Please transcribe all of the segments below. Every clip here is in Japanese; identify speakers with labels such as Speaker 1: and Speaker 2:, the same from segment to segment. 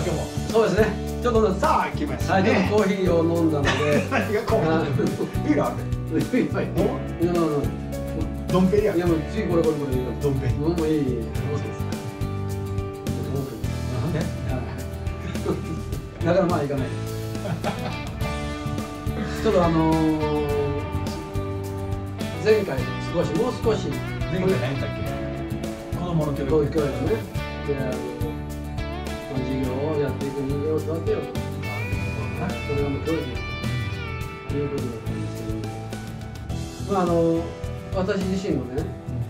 Speaker 1: 今日も。
Speaker 2: そうですね。ちょっと
Speaker 1: さあ来ました
Speaker 2: はい、ちょっ
Speaker 1: ね。
Speaker 2: とコーヒーを飲んだので。
Speaker 1: 何がこう。ビールあるね。
Speaker 2: いっぱい。いや
Speaker 1: ドンペリや。
Speaker 2: いやもう次これ。
Speaker 1: ドンペリ。
Speaker 2: もういい。どうですか。
Speaker 1: なんで？
Speaker 2: だからまあ行かない。ちょっと前回もう少し
Speaker 1: 前回何だっけ？子供の教育。
Speaker 2: 教育ね。で授業をやっていく人間を育てようと。それがもう教育ということだったんですけど、まあ私自身もね、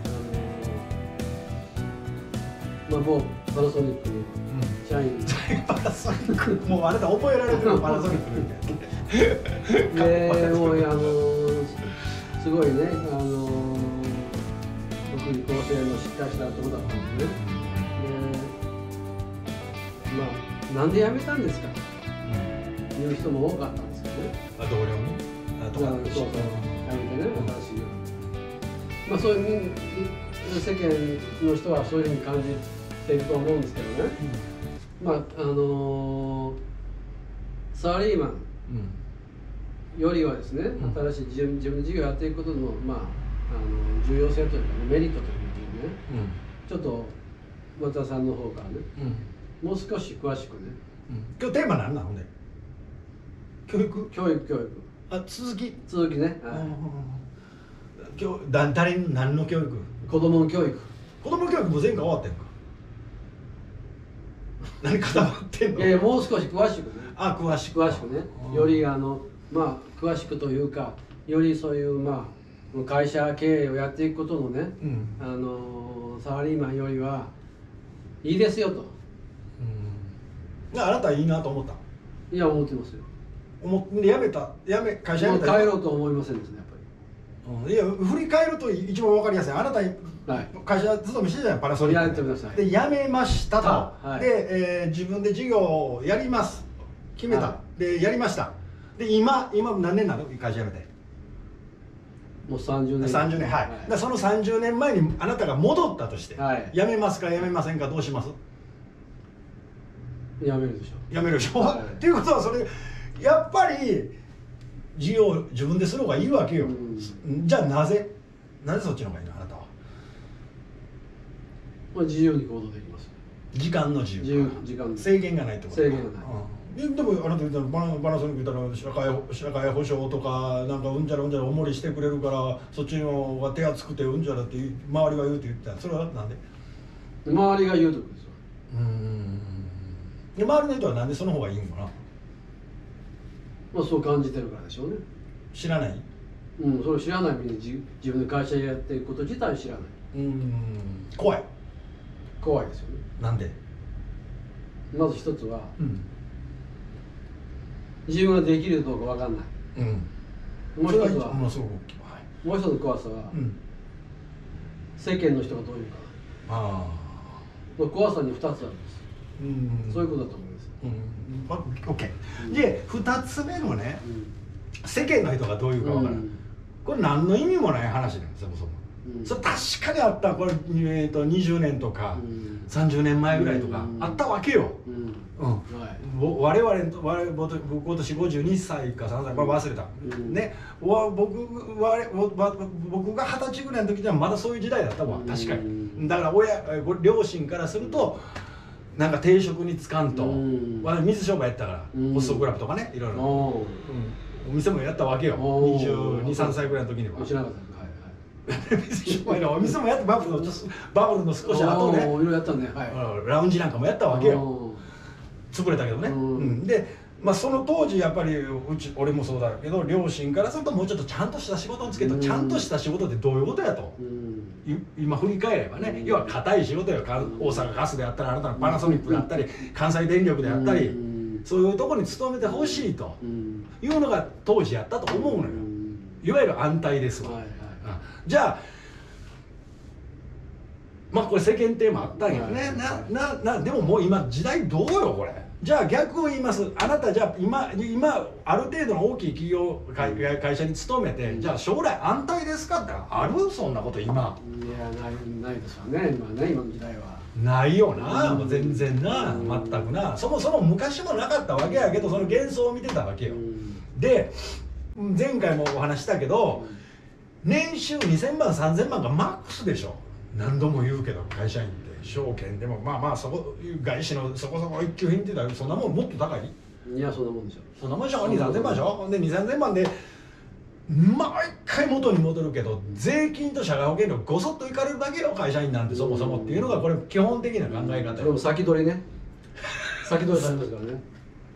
Speaker 2: まあもうパナソニックに社員。
Speaker 1: パナソニック。もうあなた覚えられてるパナソニックみたいな。
Speaker 2: でもうすごいね特に構成のしっかりしたところだったんですね。でまあなんで辞めたんですかという人も多かったんですけどね。
Speaker 1: 同僚に。
Speaker 2: そう辞めてね、私まあそういう世間の人はそういうふうに感じていると思うんですけどね。まあサラリーマンよりはですね、新しい自分で事業をやっていくことの、まあ、重要性というか、ね、メリットというかね、ちょっと松田さんの方からね、もう少し詳しくね。
Speaker 1: 今日テーマ何なのね。教育。あ、続きね。今日誰に何の教育？
Speaker 2: 子供の教育。
Speaker 1: 子供の教育も前回終わったやんか。何固まってんの？
Speaker 2: いやもう少し詳しくね。
Speaker 1: 詳しく
Speaker 2: ね。よりまあ詳しくというか、よりそういうまあ会社経営をやっていくことのね、サラリーマンよりはいいですよと。
Speaker 1: あなたはいいなと思った？
Speaker 2: いや思ってますよ。
Speaker 1: 会社辞めた。
Speaker 2: 帰ろうと思いませんですね、やっぱり。
Speaker 1: いや振り返ると一番わかりやすい。あなた会社勤めしてたじゃん、パナソニック
Speaker 2: やってください。
Speaker 1: で辞めましたと。で自分で事業をやります決めた。でやりました。で今何年なの？会社辞めて。
Speaker 2: もう30年。
Speaker 1: 30年、はい。その30年前にあなたが戻ったとして、辞めますか辞めませんかどうします？
Speaker 2: 辞めるでしょ。
Speaker 1: 辞めるでしょ。っていうことはそれやっぱり事業を自分でする方がいいわけよ。じゃあなぜそっちの方がいいの？あなたは。
Speaker 2: まあ自由に行動できます。
Speaker 1: 時間の自由。制限がないってこと。
Speaker 2: 制限がない。
Speaker 1: でもあなた言ったらパナソニック言ったら社会保障とかなんかうんちゃらおもりしてくれるからそっちの方が手厚くてうんちゃらって周りは言うって言ってた。それはなんで？
Speaker 2: 周りが言うとこですよ。
Speaker 1: で周りの人はなんでその方がいいんかな？
Speaker 2: まあそう感じてるからでしょうね。
Speaker 1: 知らない？
Speaker 2: それを知らないみに自分で会社やっていること自体知らない。
Speaker 1: 怖い
Speaker 2: ですよね。
Speaker 1: なんで？
Speaker 2: まず一つは、自分ができるかどうか分かんない。もう一つはもう一つの怖さは、世間の人がどういうか。怖さに2つあるんです。そういうことだと思います。
Speaker 1: OK。で2つ目のね、世間の人がどういうか分からない。これ何の意味もない話なんですよ、そもそも。それ確かにあった。これ20年とか30年前ぐらいとかあったわけよ。我々僕今年52歳か3歳、忘れたね。僕が20歳ぐらいの時にはまだそういう時代だったわ。確かに。だから両親からするとなんか定職に就かんと。水商売やったからホストクラブとかね、いろいろお店もやったわけよ。22、3歳ぐらいの時には。お店もやってバブルの少し後ね、ラウンジなんかもやったわけよ。潰れたけどね。でその当時やっぱり俺もそうだけど両親からするともうちょっとちゃんとした仕事をつけと。ちゃんとした仕事ってどういうことやと今振り返ればね、要は堅い仕事よ。大阪ガスであったり、あなたのパナソニックであったり、関西電力であったり、そういうところに勤めてほしいというのが当時やったと思うのよ。いわゆる安泰ですわ。じゃあまあこれ世間体もあったんやね。でももう今時代どうよこれ。じゃあ逆を言います。あなたじゃあ今ある程度の大きい企業会社に勤めて、じゃあ将来安泰ですかってある？そんなこと今。
Speaker 2: いやないですよね今の時代は。
Speaker 1: ないよな、もう全然な、全くな。そもそも昔もなかったわけやけど、その幻想を見てたわけよ。で前回もお話したけど、年収2000万3000万がマックスでしょ。何度も言うけど会社員って証券でもまあそこ外資のそこそこ一級品って言ったらそんなもんもっと高い？
Speaker 2: いやそんなもんでしょ。
Speaker 1: そんなもんでしょ。2、3000万でしょ。で2、3000万で毎回元に戻るけど、税金と社会保険料ごそっといかれるだけよ会社員なんて、そもそもっていうのがこれ基本的な考え方。
Speaker 2: でも先取りね先取りされますからね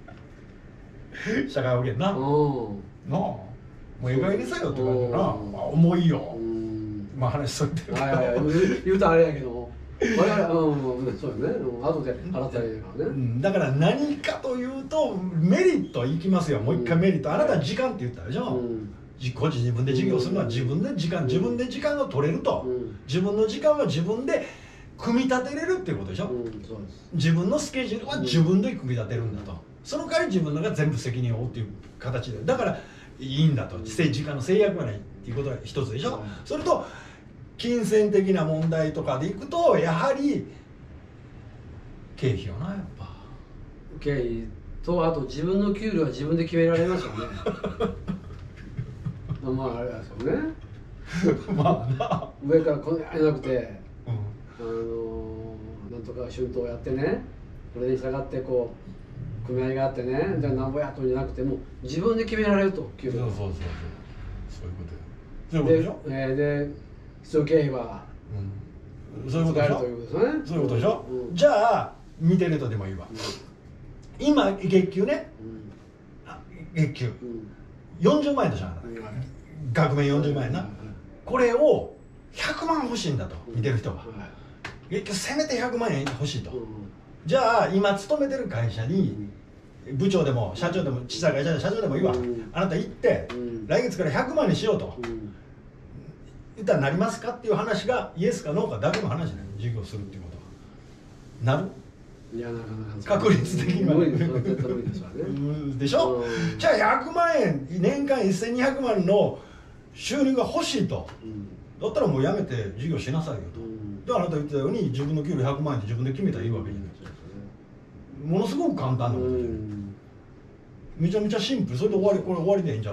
Speaker 1: 社会保険な。なあもう意外にさよって感じな。重いよ。まあ話しといてるけど
Speaker 2: 言うとあれやけど我々そうよね。後で払ったらいいからね。
Speaker 1: だから何かというとメリットいきますよ。もう一回メリット。あなた時間って言ったでしょ。自分で事業するのは自分で時間が取れると。自分の時間は自分で組み立てれるっていうことでしょ。自分のスケジュールは自分で組み立てるんだと。その代わり自分のが全部責任を負うっていう形で、だからいいんだと。時間の制約がないっていうことが一つでしょ。それと金銭的な問題とかでいくと、やはり経費よな。やっぱ
Speaker 2: 経費と、あと自分の給料は自分で決められますよねまああれですよね
Speaker 1: まあな
Speaker 2: 上からこんなじゃなくて、なんとか春闘やってね、これに従ってこう組合があってね、じゃあなんぼやとんじゃなくて、もう自分で決められると。給料。そういう
Speaker 1: ことよ。そういうことでしょ。
Speaker 2: で必要経費は
Speaker 1: そういうことでしょ。そういうことでしょ。じゃあ見てるとでもいいわ。今月給ね、月給40万円でしょ。額面40万円な。これを100万欲しいんだと、見てる人が。月給せめて100万円欲しいと。じゃあ今勤めてる会社に部長でも社長でも、小さい会社で社長でもいいわ、あなた行って来月から100万にしようと言ったらなりますかっていう話がイエスかノーかだけの話だよ。事業するっていうことはなる？
Speaker 2: いやなかなか
Speaker 1: 確率的には
Speaker 2: 無理ですわね
Speaker 1: でしょ。じゃあ100万円年間1200万の収入が欲しいと、だったらもうやめて事業しなさいよと。であなた言ってたように自分の給料100万円で自分で決めたらいいわけじゃないですか。ものすごく簡単なことで、めちゃめちゃシンプル。それで終わり。これ終わりでいいんちゃう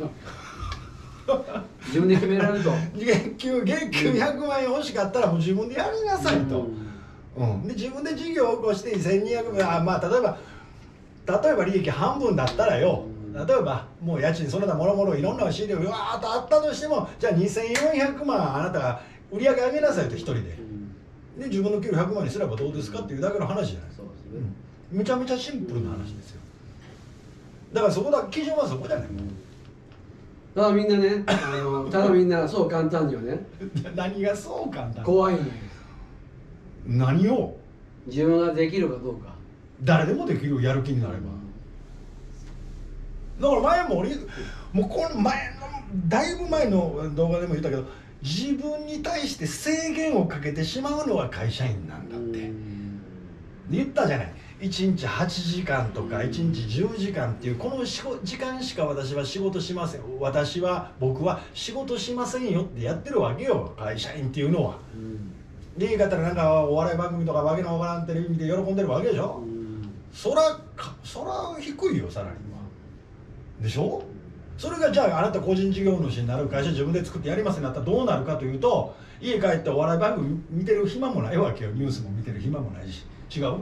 Speaker 2: 自分で決められると。
Speaker 1: 月給100万円欲しかったらもう自分でやりなさいと。で自分で事業を起こして1200万、まあ例えば利益半分だったらよ、例えばもう家賃その他もろもろいろんな資料がわーっとあったとしても、じゃあ2400万あなたが売り上げ上げなさいと、一人で。で自分の給料100万にすればどうですかっていうだけの話じゃない。めちゃめちゃシンプルな話ですよ。だからそこだ、基準はそこじゃない。
Speaker 2: ただみんなね、ただみんなそう簡単にはね
Speaker 1: 何がそう簡単？
Speaker 2: 怖いのよ。
Speaker 1: 何を？
Speaker 2: 自分ができるかどうか。
Speaker 1: 誰でもできるよ、やる気になれば。だから前もうこの前のだいぶ前の動画でも言ったけど、自分に対して制限をかけてしまうのは会社員なんだって言ったじゃない。1日8時間とか1日10時間っていうこの時間しか私は仕事しません、僕は仕事しませんよってやってるわけよ、会社員っていうのは。で言い方らなんかお笑い番組とかわけのわからんテレビ見て喜んでるわけでしょ。そら低いよ、サラリーは。でしょ。それがじゃああなた個人事業主になる、会社自分で作ってやりますになったらどうなるかというと、家帰ってお笑い番組見てる暇もないわけよ。ニュースも見てる暇もないし。違う？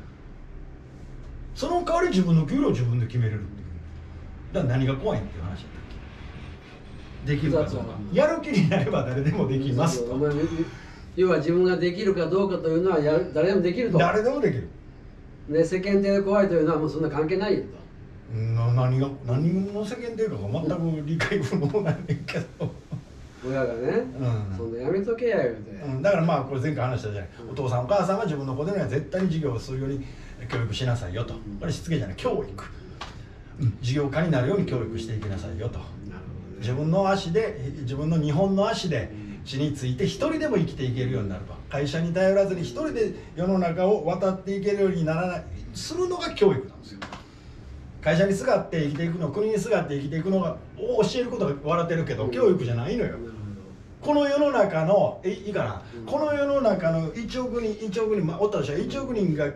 Speaker 1: その代わり自分の給料を自分で決めれるっていう。だから何が怖いっていう話だったっけ。できるかどうか。やる気になれば誰でもできますと。
Speaker 2: 要は自分ができるかどうかというのは誰でもできると。
Speaker 1: 誰でもできる。
Speaker 2: で世間体が怖いというのはもうそんな関係ないよと。
Speaker 1: 何の世間体かが全く理解不能なんだけど。
Speaker 2: 親がね、そんなやめとけや言うて。
Speaker 1: だからまあこれ前回話したじゃない。お父さんお母さんは自分の子供には絶対に事業をするように教育しなさいよと。これしつけじゃない、教育。事業家になるように教育していきなさいよと。自分の足で、自分の日本の足で地について一人でも生きていけるようになると、会社に頼らずに一人で世の中を渡っていけるようにならないするのが教育なんですよ。会社にすがって生きていくの、国にすがって生きていくのがを教えることが笑ってるけど、教育じゃないのよ。この世の中のいいかな、この世の中の1億人、おったとしたら1億人が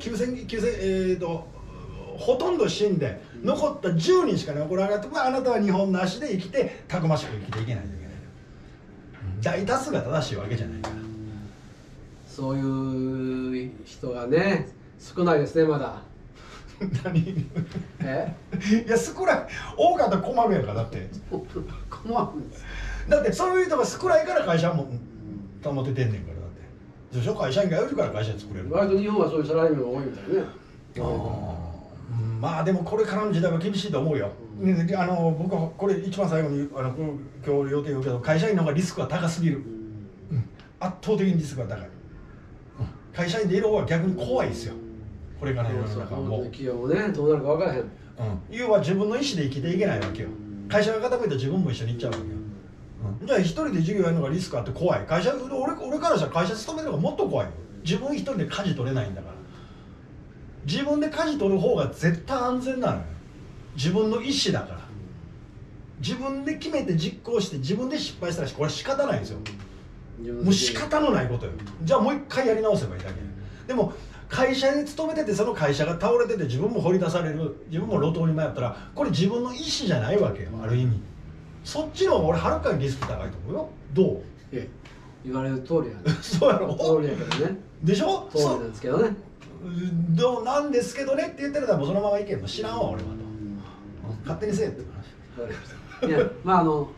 Speaker 1: ほとんど死んで残った10人しか残らなかった。あなたは日本の足で生きてたくましく生きていけないといけない。大多数が正しいわけじゃないから。
Speaker 2: そういう人がね少ないですね、まだ。
Speaker 1: 何いや少ない、多かったら困るやんか。だって
Speaker 2: 困るんです。
Speaker 1: だってそういう人が少ないから会社も保ててんねんから。だってでしょ、会社員がいるから会社作れる。
Speaker 2: 割と日本はそういうサラリーマンが多いみたいね。
Speaker 1: まあでもこれからの時代は厳しいと思うよ。僕はこれ一番最後に今日予定言うけど、会社員の方がリスクが高すぎる。圧倒的にリスクが高い。会社員でいる方が逆に怖いですよ。これからの世の中はもう
Speaker 2: 企業もねどうなるか分からへん。
Speaker 1: 要は自分の意思で生きていけないわけよ。会社が傾いたら自分も一緒に行っちゃうわけよ。じゃあ一人で授業やるのがリスクあって怖い。俺からしたら会社勤めるのがもっと怖いよ。自分一人で舵取れないんだから。自分で舵取る方が絶対安全なのよ。自分の意思だから。自分で決めて実行して自分で失敗したらこれ仕方ないんですよ。もう仕方のないことよ。じゃあもう一回やり直せばいいだけ。でも会社に勤めててその会社が倒れてて自分も掘り出される、自分も路頭に迷ったらこれ自分の意思じゃないわけよ、ある意味。そっちの方が俺はるかにリスク高いと思うよ。どう？
Speaker 2: 言われる通りやね。
Speaker 1: そうやろ？
Speaker 2: 通りやけどね。で
Speaker 1: しょ？
Speaker 2: 通りなんですけどね。
Speaker 1: なんですけどねって言ってるからもうそのままいけんの知らんわ俺はと。勝手にせえって
Speaker 2: 話。いやまあわか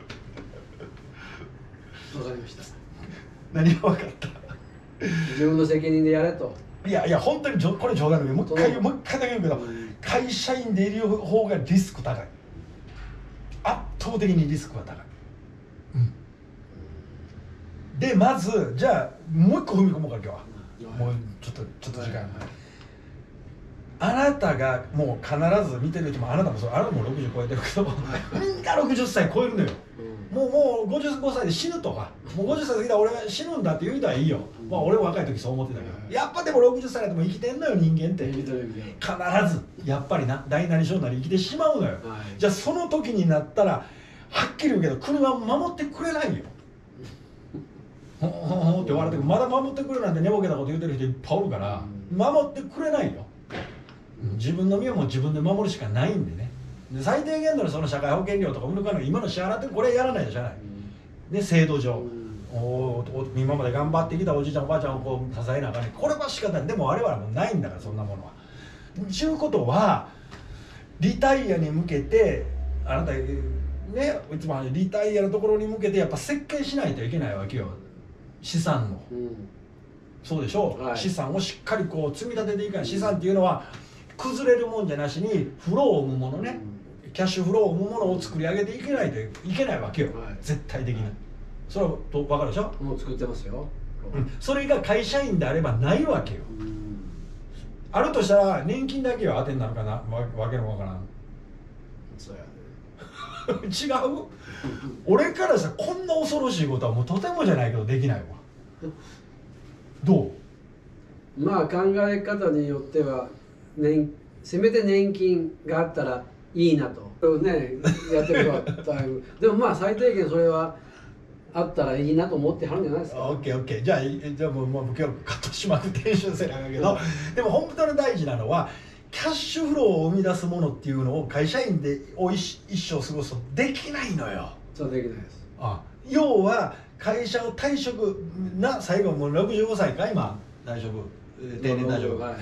Speaker 2: りました。
Speaker 1: 何が分かった？
Speaker 2: 自分の責任でやれと。
Speaker 1: いや本当にこれ冗談の上もう一回だけ言うけど、会社員でいる方がリスク高い。圧倒的にリスクが高い。でまずじゃあもう一個踏み込もうか今日は。もうちょっと時間が。あなたがもう必ず見てる人もあなたもそう、あなたも60超えてるけど、みんな60歳超えるのよ。もう55歳で死ぬとか、もう50歳過ぎたら俺は死ぬんだって言うたらいいよ。まあ俺若い時そう思ってたけど、やっぱでも60歳でも生きてんのよ人間って。必ずやっぱりな大なり小なり生きてしまうのよ。じゃあその時になったらはっきり言うけど国は守ってくれないよ。ほんって笑ってまだ守ってくれなんて寝ぼけたこと言うてる人いっぱいおるから守ってくれないよ。自分の身をも自分で守るしかないんでね。で最低限度のその社会保険料とか今の支払ってこれやらないとじゃない、で制度上、今まで頑張ってきたおじいちゃんおばあちゃんをこう支えなあかんねん。これは仕方ない。でも我々はもうないんだからそんなものは。ちゅうことはリタイアに向けてあなたねいつもリタイアのところに向けてやっぱ設計しないといけないわけよ。資産の、そうでしょう、はい、資産をしっかりこう積み立てていかない。資産っていうのは崩れるもんじゃなしにフローを生むものね、キャッシュフローを生むものを作り上げていけないといけないわけよ、はい、絶対的に。それは分かるでしょ。
Speaker 2: もう作ってますよ、
Speaker 1: それが会社員であればないわけよ。あるとしたら年金だけは当てになるかな、わけのわからん。
Speaker 2: そうやね
Speaker 1: 違う俺からさこんな恐ろしいことはもうとてもじゃないけどできないわ。ど
Speaker 2: う？まあ考え方によってはせめて年金があったらいいなとねやってることはだいぶでもまあ最低限それはあったらいいなと思ってはるんじゃないですか。
Speaker 1: オッケーじゃあもう今日カットしまくって編集せなんだけど、でも本当に大事なのはキャッシュフローを生み出すものっていうのを会社員で一生過ごすとできないのよ。
Speaker 2: そうできないです。
Speaker 1: 要は会社を退職な最後もう65歳か今大丈夫定年大丈夫、はい、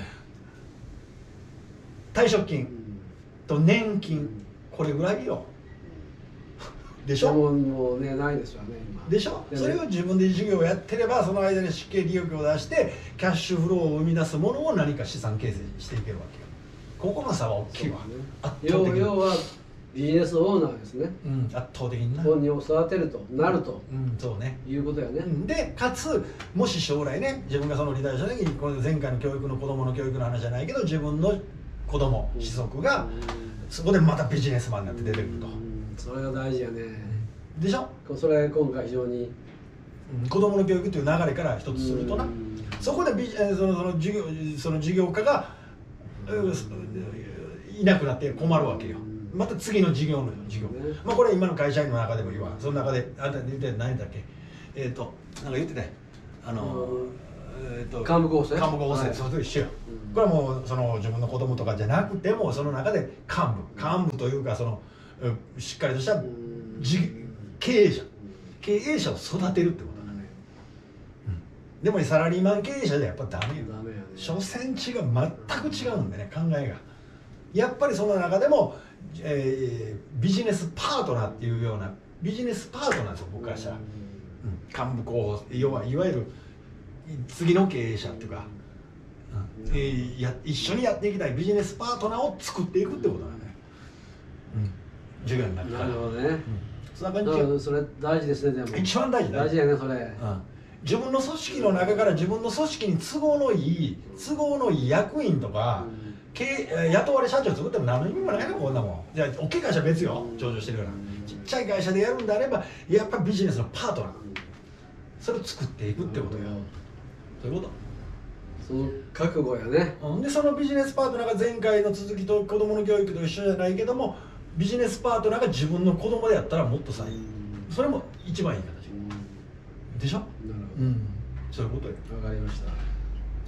Speaker 1: 退職金と年金これぐらいよ。でしょ。
Speaker 2: もうねないですよね今。
Speaker 1: でしょ。それを自分で事業をやってればその間に失敬利益を出してキャッシュフローを生み出すものを何か資産形成していけるわけよ。ここの差は大きいわ、ね、圧倒的に。
Speaker 2: 要はビジネスオーナーですね、
Speaker 1: 圧倒的にな
Speaker 2: 本人を育てるとなると、
Speaker 1: そうね、
Speaker 2: いうことやね。
Speaker 1: でかつもし将来ね自分がそのリタイアした時にこの前回の教育の子供の教育の話じゃないけど自分の子供子息がそこでまたビジネスマンになって出てくると。
Speaker 2: それが大事やね。
Speaker 1: でしょ。
Speaker 2: それ今回非常に
Speaker 1: 子どもの教育という流れから一つするとな、そこでその事業家がいなくなって困るわけよ。また次の事業、まあこれ今の会社員の中でもいいわ。その中であんた言って何だっけ、なんか言ってたよ、
Speaker 2: 幹部構成、
Speaker 1: それと一緒よ。これはもうその自分の子供とかじゃなくても、その中で幹部というか、そのしっかりとした経営者を育てるってことだね。でもサラリーマン経営者じゃやっぱダメよ。所詮全く違うんでね、考えが。やっぱりその中でも、ビジネスパートナーっていうようなビジネスパートナーですよ、僕からしたら。幹部候補、いわゆる次の経営者っていうか、一緒にやっていきたいビジネスパートナーを作っていくってことだね。授業になってから。
Speaker 2: なるほどね。
Speaker 1: そんな感じ。
Speaker 2: それ大事ですね。でも
Speaker 1: 一番大事だ。
Speaker 2: 大事やね、それ。
Speaker 1: 自分の組織の中から自分の組織に都合のいい役員とか、雇われ社長作っても何の意味もないの、こんなもん。じゃあ大きい会社は別よ、上場してるから。ちっちゃい会社でやるんであれば、やっぱりビジネスのパートナー、それを作っていくってことよ。そういうこと。
Speaker 2: その覚悟やね。
Speaker 1: でそのビジネスパートナーが前回の続きと子どもの教育と一緒じゃないけども、ビジネスパートナーが自分の子供でやったらもっとさ、それも一番いい形でしょ。そういうことよ。
Speaker 2: わかりました。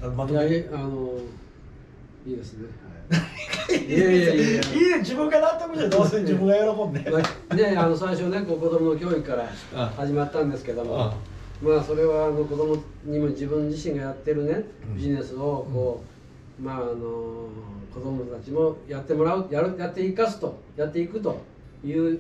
Speaker 1: まとめ、
Speaker 2: いいですね。
Speaker 1: いや自分が納得してどうせ自分が喜んで。
Speaker 2: で最初ね、子供の教育から始まったんですけども、まあそれは子供にも自分自身がやってるねビジネスをこう、まあ子供たちもやってもらう、やっていくという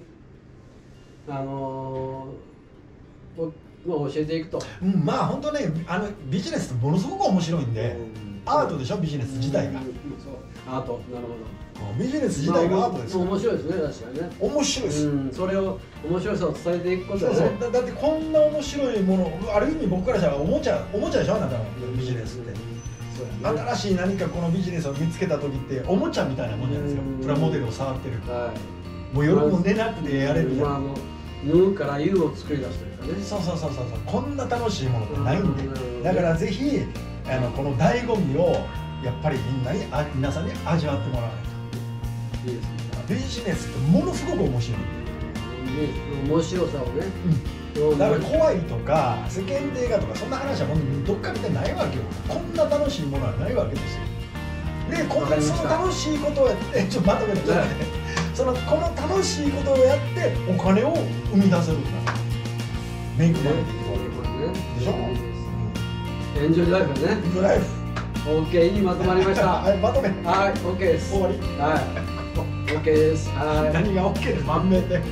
Speaker 2: 教えていくと。
Speaker 1: まあ本当ね、ビジネスってものすごく面白いんで、アートでしょ、ビジネス自体が。
Speaker 2: アート、なるほど。
Speaker 1: ビジネス自体がアートです。
Speaker 2: 面白いですね、確かにね。
Speaker 1: 面白いです。
Speaker 2: それを面白さを伝えていくことで。
Speaker 1: だってこんな面白いもの、ある意味僕からしたらおもちゃでしょ、あなたのビジネスって。新しい何かこのビジネスを見つけた時っておもちゃみたいなもんじゃないですか。プラモデルを触ってる。もう夜も寝なくてやれるじゃん。
Speaker 2: 縫うから湯を作り出すというかね。
Speaker 1: そう、こんな楽しいものってないんで、だからぜひこの醍醐味をやっぱり皆さんに味わってもらわないと。いいですね。ビジネスってものすごく面白い。
Speaker 2: 面白さをね。
Speaker 1: だから怖いとか世間体がとかそんな話はもうどっか見てないわけよ。こんな楽しいものはないわけですよ。で、その楽しいことをやってちょっとまとめてくださいね。この楽しいことをやってお金を生み出せるんだ。メイクマネーでしょ。
Speaker 2: エンジョイライフね。
Speaker 1: エンジョイライフ。
Speaker 2: OK、にまとまりました。
Speaker 1: はい、まとめ。
Speaker 2: はい、OK です。
Speaker 1: 終わり。
Speaker 2: はい、OK です。はい。
Speaker 1: 何が OK で満面で。はい。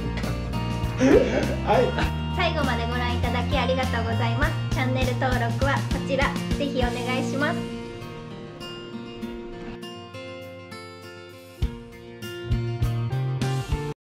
Speaker 3: 最後までご覧いただきありがとうございます。チャンネル登録はこちら、ぜひお願いします。